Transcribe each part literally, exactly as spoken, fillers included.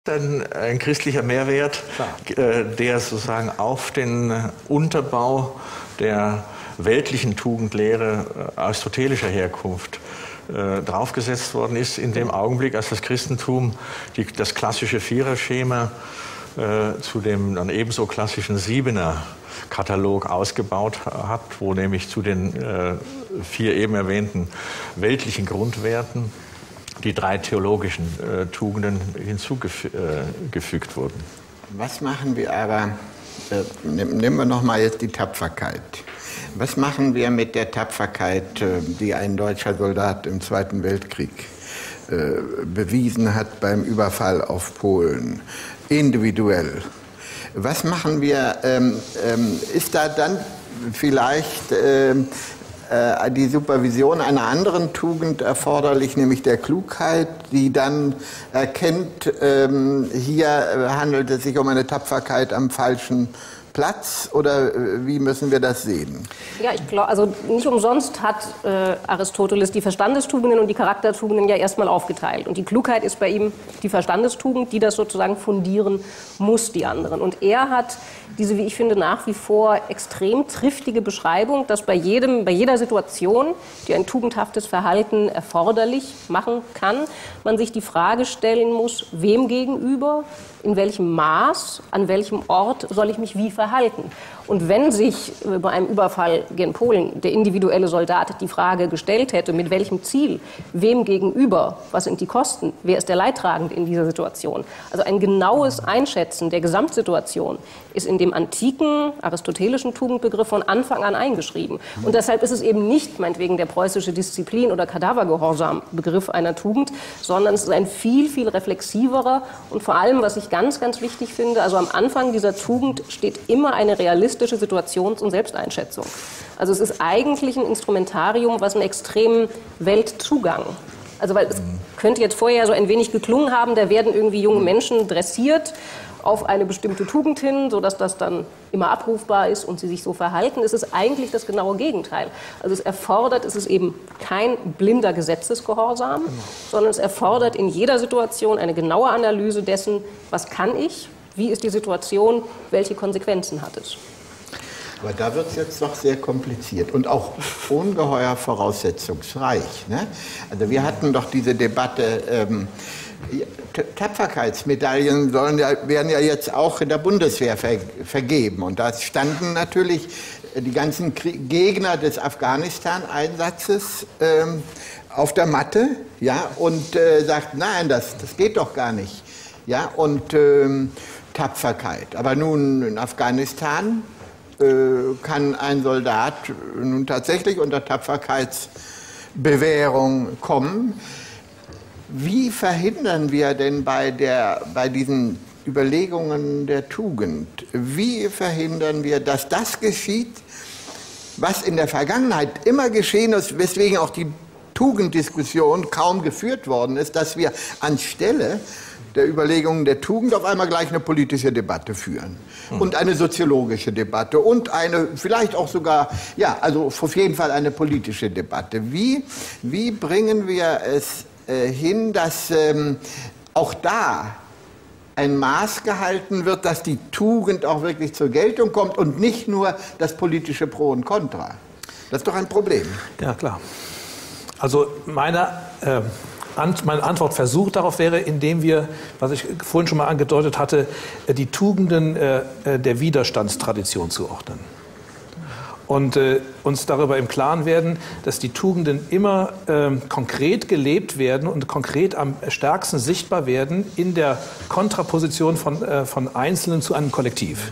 Ein, ein christlicher Mehrwert, äh, der sozusagen auf den Unterbau der weltlichen Tugendlehre äh, aristotelischer Herkunft äh, draufgesetzt worden ist, in dem Augenblick, als das Christentum die, das klassische Viererschema äh, zu dem dann ebenso klassischen Siebener-Katalog ausgebaut hat, wo nämlich zu den äh, vier eben erwähnten weltlichen Grundwerten die drei theologischen äh, Tugenden hinzugefügt äh, wurden. Was machen wir aber, äh, nehmen wir noch mal jetzt die Tapferkeit. Was machen wir mit der Tapferkeit, äh, die ein deutscher Soldat im Zweiten Weltkrieg äh, bewiesen hat beim Überfall auf Polen, individuell? Was machen wir, ähm, ähm, ist da dann vielleicht ähm, die Supervision einer anderen Tugend erforderlich, nämlich der Klugheit, die dann erkennt, ähm, hier handelt es sich um eine Tapferkeit am falschen Platz, oder wie müssen wir das sehen? Ja, ich glaube, also nicht umsonst hat äh, Aristoteles die Verstandestugenden und die Charaktertugenden ja erstmal aufgeteilt. Und die Klugheit ist bei ihm die Verstandestugend, die das sozusagen fundieren muss, die anderen. Und er hat diese, wie ich finde, nach wie vor extrem triftige Beschreibung, dass bei jedem, bei jeder Situation, die ein tugendhaftes Verhalten erforderlich machen kann, man sich die Frage stellen muss, wem gegenüber, in welchem Maß, an welchem Ort soll ich mich wie verhalten. Und wenn sich bei einem Überfall gegen Polen der individuelle Soldat die Frage gestellt hätte, mit welchem Ziel, wem gegenüber, was sind die Kosten, wer ist der Leidtragende in dieser Situation. Also ein genaues Einschätzen der Gesamtsituation ist in dem antiken aristotelischen Tugendbegriff von Anfang an eingeschrieben. Und deshalb ist es eben nicht meinetwegen der preußische Disziplin- oder Kadavergehorsam-Begriff einer Tugend, sondern es ist ein viel, viel reflexiverer und vor allem, was ich ganz, ganz wichtig finde, also am Anfang dieser Tugend steht immer eine realistische Situations- und Selbsteinschätzung. Also es ist eigentlich ein Instrumentarium, was einen extremen Weltzugang, also weil es könnte jetzt vorher so ein wenig geklungen haben, da werden irgendwie junge Menschen dressiert auf eine bestimmte Tugend hin, sodass das dann immer abrufbar ist und sie sich so verhalten. Es ist eigentlich das genaue Gegenteil. Also es erfordert, es ist eben kein blinder Gesetzesgehorsam, sondern es erfordert in jeder Situation eine genaue Analyse dessen, was kann ich, wie ist die Situation, welche Konsequenzen hat es. Aber da wird es jetzt doch sehr kompliziert und auch ungeheuer voraussetzungsreich. Ne? Also wir hatten doch diese Debatte, ähm, Tapferkeitsmedaillen sollen ja, werden ja jetzt auch in der Bundeswehr ver, vergeben. Und da standen natürlich die ganzen Krieg Gegner des Afghanistan-Einsatzes ähm, auf der Matte, ja, und äh, sagten, nein, das, das geht doch gar nicht. Ja, und ähm, Tapferkeit. Aber nun in Afghanistan kann ein Soldat nun tatsächlich unter Tapferkeitsbewährung kommen. Wie verhindern wir denn bei, der, bei diesen Überlegungen der Tugend, wie verhindern wir, dass das geschieht, was in der Vergangenheit immer geschehen ist, weswegen auch die Tugenddiskussion kaum geführt worden ist, dass wir anstelle der Überlegungen der Tugend auf einmal gleich eine politische Debatte führen und eine soziologische Debatte und eine vielleicht auch sogar, ja, also auf jeden Fall eine politische Debatte. Wie, wie bringen wir es äh, hin, dass ähm, auch da ein Maß gehalten wird, dass die Tugend auch wirklich zur Geltung kommt und nicht nur das politische Pro und Contra? Das ist doch ein Problem. Ja, klar. Also meine... Äh Meine Antwortversuch darauf wäre, indem wir, was ich vorhin schon mal angedeutet hatte, die Tugenden der Widerstandstradition zuordnen. Und äh, uns darüber im Klaren werden, dass die Tugenden immer äh, konkret gelebt werden und konkret am stärksten sichtbar werden in der Kontraposition von, äh, von Einzelnen zu einem Kollektiv.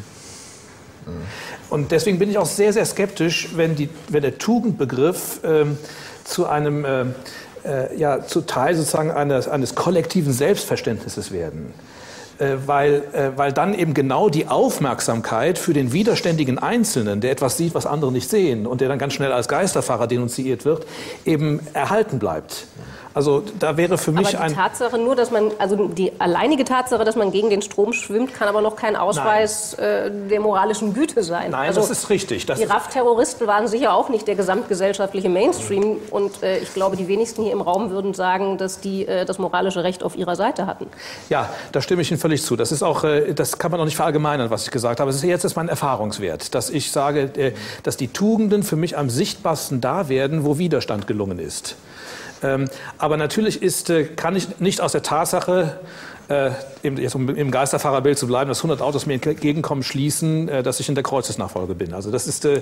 Und deswegen bin ich auch sehr, sehr skeptisch, wenn, die, wenn der Tugendbegriff äh, zu einem... Äh, ja, zu Teil sozusagen eines, eines kollektiven Selbstverständnisses werden. Äh, weil, äh, weil dann eben genau die Aufmerksamkeit für den widerständigen Einzelnen, der etwas sieht, was andere nicht sehen und der dann ganz schnell als Geisterfahrer denunziert wird, eben erhalten bleibt. Also da wäre für mich aber die ein... Tatsache nur, dass man, also die alleinige Tatsache, dass man gegen den Strom schwimmt, kann aber noch kein Ausweis äh, der moralischen Güte sein. Nein, also das ist richtig. Das die R A F-Terroristen waren sicher auch nicht der gesamtgesellschaftliche Mainstream. Und äh, ich glaube, die wenigsten hier im Raum würden sagen, dass die äh, das moralische Recht auf ihrer Seite hatten. Ja, da stimme ich Ihnen völlig zu. Das ist auch, das kann man auch nicht verallgemeinern, was ich gesagt habe. Es ist jetzt ist mein Erfahrungswert, dass ich sage, dass die Tugenden für mich am sichtbarsten da werden, wo Widerstand gelungen ist. Aber natürlich ist, kann ich nicht aus der Tatsache, Äh, jetzt um im Geisterfahrerbild zu bleiben, dass hundert Autos mir entgegenkommen, schließen, äh, dass ich in der Kreuzesnachfolge bin. Also das ist, äh,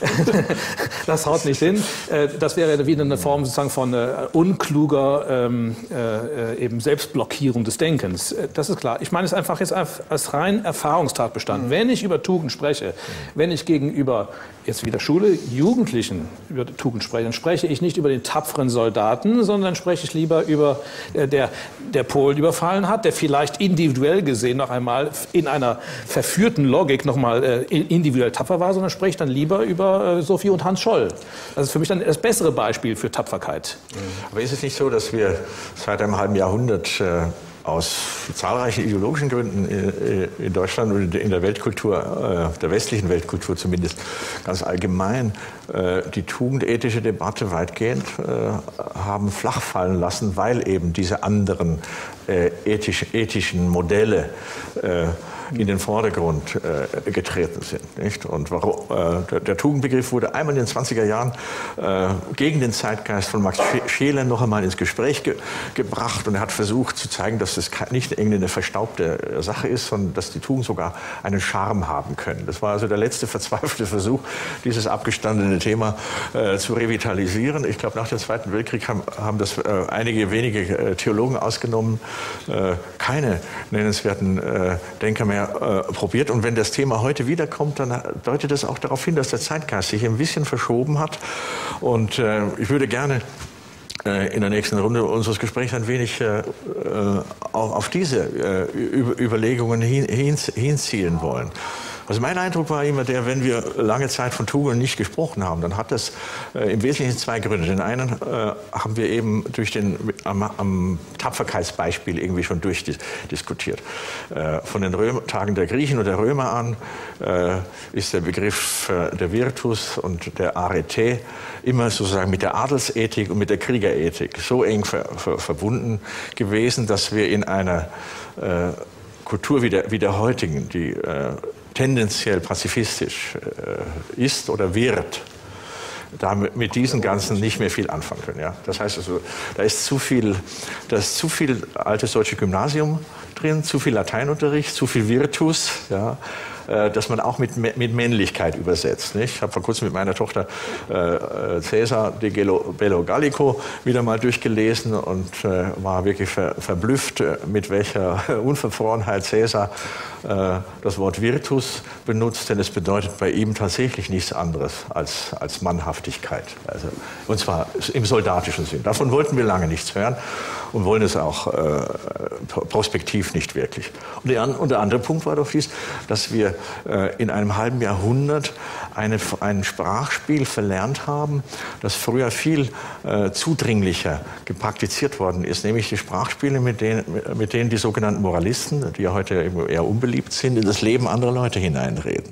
das haut nicht hin. Äh, das wäre wieder eine Form sozusagen von äh, unkluger ähm, äh, eben Selbstblockierung des Denkens. Äh, das ist klar. Ich meine es einfach jetzt als rein Erfahrungstatbestand. Mhm. Wenn ich über Tugend spreche, mhm. wenn ich gegenüber jetzt wieder Schule, Jugendlichen über Tugend spreche, dann spreche ich nicht über den tapferen Soldaten, sondern spreche ich lieber über äh, der, der Polen überfallen hat, der vielleicht individuell gesehen noch einmal in einer verführten Logik noch mal äh, individuell tapfer war, sondern spricht dann lieber über äh, Sophie und Hans Scholl. Das ist für mich dann das bessere Beispiel für Tapferkeit. Aber ist es nicht so, dass wir seit einem halben Jahrhundert äh, aus zahlreichen ideologischen Gründen in, in Deutschland und in der Weltkultur, äh, der westlichen Weltkultur zumindest ganz allgemein, äh, die tugendethische Debatte weitgehend äh, haben flach fallen lassen, weil eben diese anderen äh, ethisch, ethischen Modelle äh, in den Vordergrund äh, getreten sind. Nicht? Und warum, äh, der, der Tugendbegriff wurde einmal in den zwanziger Jahren äh, gegen den Zeitgeist von Max Scheler noch einmal ins Gespräch ge gebracht und er hat versucht zu zeigen, dass das nicht irgendeine verstaubte Sache ist, sondern dass die Tugend sogar einen Charme haben können. Das war also der letzte verzweifelte Versuch, dieses abgestandene Thema äh, zu revitalisieren. Ich glaube, nach dem Zweiten Weltkrieg haben, haben das äh, einige wenige äh, Theologen ausgenommen, äh, keine nennenswerten äh, Denker mehr Äh, probiert. Und wenn das Thema heute wiederkommt, dann deutet das auch darauf hin, dass der Zeitgeist sich ein bisschen verschoben hat. Und äh, ich würde gerne äh, in der nächsten Runde unseres Gesprächs ein wenig äh, auf, auf diese äh, Über Überlegungen hin, hin, hinziehen wollen. Also mein Eindruck war immer der, wenn wir lange Zeit von Tugenden nicht gesprochen haben, dann hat das äh, im Wesentlichen zwei Gründe. Den einen äh, haben wir eben durch den, am, am Tapferkeitsbeispiel irgendwie schon durchdiskutiert. Äh, von den Römer, Tagen der Griechen und der Römer an äh, ist der Begriff äh, der Virtus und der Arete immer sozusagen mit der Adelsethik und mit der Kriegerethik so eng ver, ver, verbunden gewesen, dass wir in einer äh, Kultur wie der, wie der heutigen, die äh, tendenziell pazifistisch äh, ist oder wird, da mit diesen ganzen nicht mehr viel anfangen können. Ja? Das heißt also, da ist zu viel, da ist zu viel altes deutsche Gymnasium drin, zu viel Lateinunterricht, zu viel Virtus, ja? äh, dass man auch mit, mit Männlichkeit übersetzt. Nicht? Ich habe vor kurzem mit meiner Tochter äh, Cäsar de Bello Gallico wieder mal durchgelesen und äh, war wirklich ver, verblüfft, mit welcher Unverfrorenheit Cäsar äh, das Wort Virtus benutzt, denn es bedeutet bei ihm tatsächlich nichts anderes als, als Mannhaftigkeit. Also, und zwar im soldatischen Sinn. Davon wollten wir lange nichts hören und wollen es auch äh, prospektiv nicht wirklich. Und der, und der andere Punkt war doch dies, dass wir äh, in einem halben Jahrhundert eine, ein Sprachspiel verlernt haben, das früher viel äh, zudringlicher gepraktiziert worden ist, nämlich die Sprachspiele, mit denen, mit denen die sogenannten Moralisten, die ja heute eher unbeliebt sind, in das Leben anderer Leute hineinreden.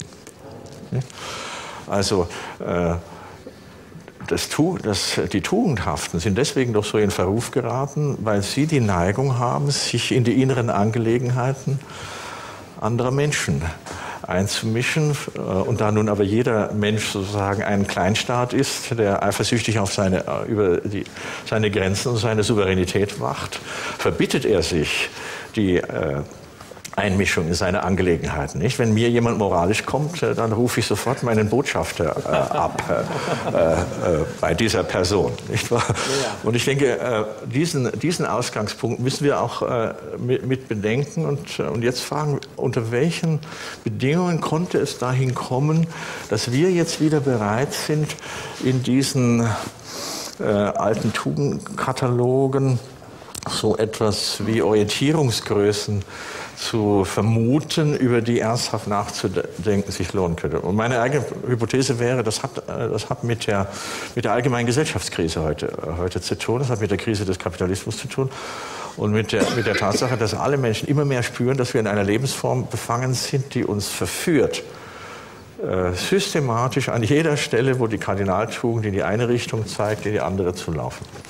Also äh, Das, das, die Tugendhaften sind deswegen doch so in Verruf geraten, weil sie die Neigung haben, sich in die inneren Angelegenheiten anderer Menschen einzumischen. Und da nun aber jeder Mensch sozusagen ein Kleinstaat ist, der eifersüchtig auf seine, über die, seine Grenzen und seine Souveränität wacht, verbittet er sich die äh, Einmischung in seine Angelegenheiten. Nicht? Wenn mir jemand moralisch kommt, dann rufe ich sofort meinen Botschafter äh, ab äh, äh, bei dieser Person. Nicht wahr? Und ich denke, äh, diesen, diesen Ausgangspunkt müssen wir auch äh, mit, mit bedenken und, und jetzt fragen, unter welchen Bedingungen konnte es dahin kommen, dass wir jetzt wieder bereit sind, in diesen äh, alten Tugendkatalogen so etwas wie Orientierungsgrößen zu vermuten, über die ernsthaft nachzudenken sich lohnen könnte. Und meine eigene Hypothese wäre, das hat, das hat mit, der, mit der allgemeinen Gesellschaftskrise heute, heute zu tun, das hat mit der Krise des Kapitalismus zu tun und mit der, mit der Tatsache, dass alle Menschen immer mehr spüren, dass wir in einer Lebensform befangen sind, die uns verführt, äh, systematisch an jeder Stelle, wo die Kardinaltugend in die eine Richtung zeigt, in die andere zu laufen.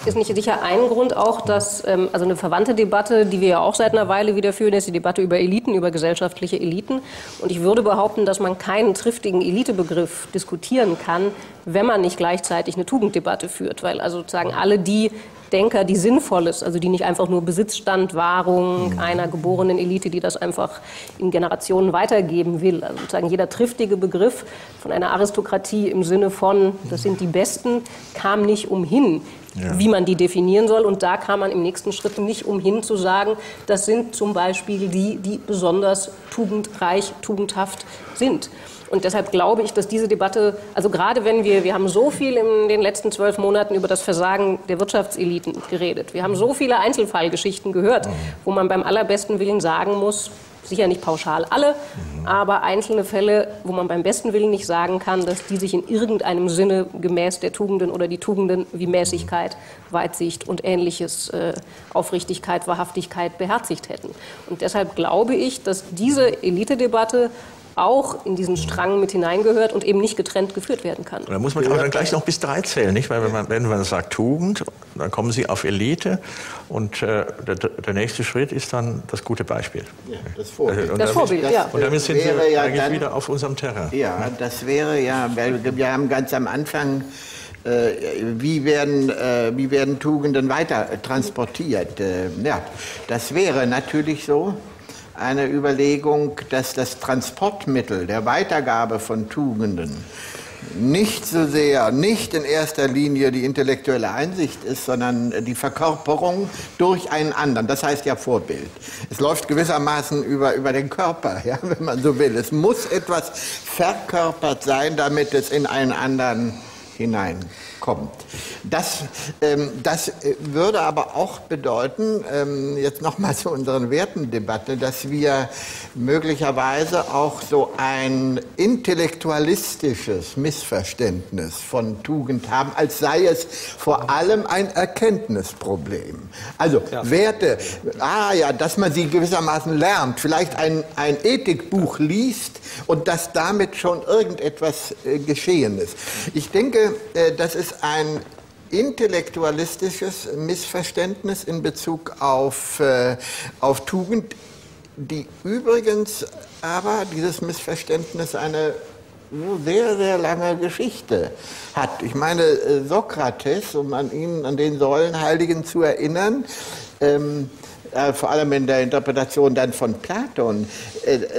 ist nicht sicher ein Grund auch, dass ähm, also eine verwandte Debatte, die wir ja auch seit einer Weile wieder führen, ist die Debatte über Eliten, über gesellschaftliche Eliten. Und ich würde behaupten, dass man keinen triftigen Elitebegriff diskutieren kann, wenn man nicht gleichzeitig eine Tugenddebatte führt. Weil also sozusagen alle die Denker, die sinnvoll ist, also die nicht einfach nur Besitzstand, Wahrung einer geborenen Elite, die das einfach in Generationen weitergeben will. Also sozusagen jeder triftige Begriff von einer Aristokratie im Sinne von, das sind die Besten, kam nicht umhin, ja. wie man die definieren soll. Und da kam man im nächsten Schritt nicht umhin zu sagen, das sind zum Beispiel die, die besonders tugendreich, tugendhaft sind. Und deshalb glaube ich, dass diese Debatte, also gerade wenn wir, wir haben so viel in den letzten zwölf Monaten über das Versagen der Wirtschaftseliten geredet. Wir haben so viele Einzelfallgeschichten gehört, wo man beim allerbesten Willen sagen muss, sicher nicht pauschal alle, aber einzelne Fälle, wo man beim besten Willen nicht sagen kann, dass die sich in irgendeinem Sinne gemäß der Tugenden oder die Tugenden wie Mäßigkeit, Weitsicht und Ähnliches, äh, Aufrichtigkeit, Wahrhaftigkeit beherzigt hätten. Und deshalb glaube ich, dass diese Elitedebatte auch in diesen Strang mit hineingehört und eben nicht getrennt geführt werden kann. Da muss man aber dann gleich noch bis drei zählen, nicht? Weil wenn man, wenn man sagt Tugend, dann kommen Sie auf Elite und äh, der, der nächste Schritt ist dann das gute Beispiel. Ja, das Vorbild. Und das damit, Vorbild, ja. Und damit sind wir ja eigentlich dann, wieder auf unserem Terrain. Ja, das wäre ja, weil wir haben ganz am Anfang äh, wie werden, äh, wie werden Tugenden weiter transportiert? Äh, ja, das wäre natürlich so eine Überlegung, dass das Transportmittel der Weitergabe von Tugenden nicht so sehr, nicht in erster Linie die intellektuelle Einsicht ist, sondern die Verkörperung durch einen anderen. Das heißt ja Vorbild. Es läuft gewissermaßen über, über den Körper, ja, wenn man so will. Es muss etwas verkörpert sein, damit es in einen anderen hineinkommt. Das, ähm, das würde aber auch bedeuten, ähm, jetzt nochmal zu unserer Wertendebatte, dass wir möglicherweise auch so ein intellektualistisches Missverständnis von Tugend haben, als sei es vor allem ein Erkenntnisproblem. Also ja. Werte, ah ja, dass man sie gewissermaßen lernt, vielleicht ein, ein Ethikbuch liest und dass damit schon irgendetwas äh, geschehen ist. Ich denke, äh, das ist ein intellektualistisches Missverständnis in Bezug auf, äh, auf Tugend, die übrigens aber dieses Missverständnis eine sehr, sehr lange Geschichte hat. Ich meine, äh, Sokrates, um an ihn, an den Säulenheiligen zu erinnern, ähm, äh, vor allem in der Interpretation dann von Platon, äh, äh,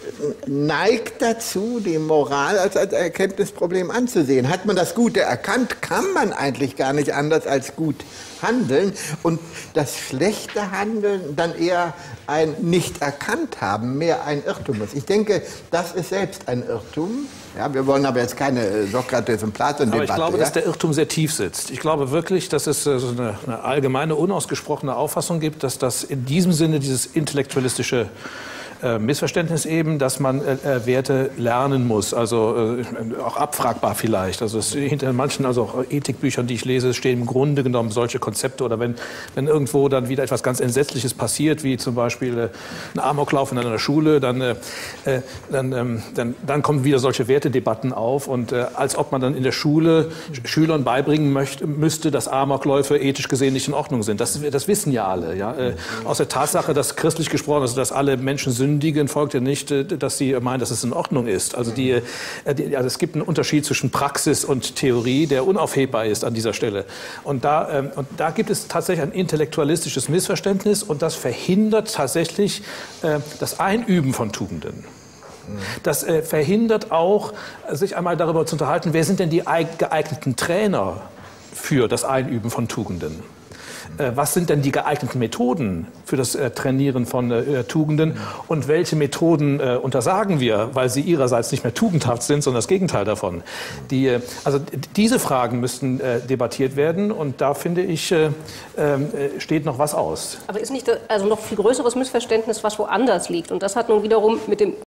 neigt dazu, die Moral als ein Erkenntnisproblem anzusehen. Hat man das Gute erkannt, kann man eigentlich gar nicht anders als gut handeln und das schlechte Handeln dann eher ein Nicht-Erkannt-Haben, mehr ein Irrtum ist. Ich denke, das ist selbst ein Irrtum. Ja, wir wollen aber jetzt keine Sokrates- und Platon-Debatte. Aber ich glaube, ja? dass der Irrtum sehr tief sitzt. Ich glaube wirklich, dass es so eine, eine allgemeine, unausgesprochene Auffassung gibt, dass das in diesem Sinne dieses intellektualistische Äh, Missverständnis eben, dass man äh, Werte lernen muss, also äh, auch abfragbar vielleicht. Also es, hinter manchen, also auch Ethikbüchern, die ich lese, stehen im Grunde genommen solche Konzepte. Oder wenn, wenn irgendwo dann wieder etwas ganz Entsetzliches passiert, wie zum Beispiel äh, ein Amoklauf in einer Schule, dann, äh, dann, ähm, dann, dann kommen wieder solche Wertedebatten auf. Und äh, als ob man dann in der Schule Schülern beibringen möchte, müsste, dass Amokläufe ethisch gesehen nicht in Ordnung sind. Das, das wissen ja alle. Ja? Äh, aus der Tatsache, dass christlich gesprochen ist, dass alle Menschen sündigen, folgt ja nicht, dass sie meinen, dass es in Ordnung ist. Also, die, die, also es gibt einen Unterschied zwischen Praxis und Theorie, der unaufhebbar ist an dieser Stelle. Und da, ähm, und da gibt es tatsächlich ein intellektualistisches Missverständnis und das verhindert tatsächlich äh, das Einüben von Tugenden. Das äh, verhindert auch, sich einmal darüber zu unterhalten, wer sind denn die geeigneten Trainer für das Einüben von Tugenden? Was sind denn die geeigneten Methoden für das äh, Trainieren von äh, Tugenden und welche Methoden äh, untersagen wir, weil sie ihrerseits nicht mehr tugendhaft sind, sondern das Gegenteil davon. Die, äh, also diese Fragen müssten äh, debattiert werden und da finde ich, äh, äh, steht noch was aus. Aber ist nicht das, also noch viel größeres Missverständnis, was woanders liegt? Und das hat nun wiederum mit dem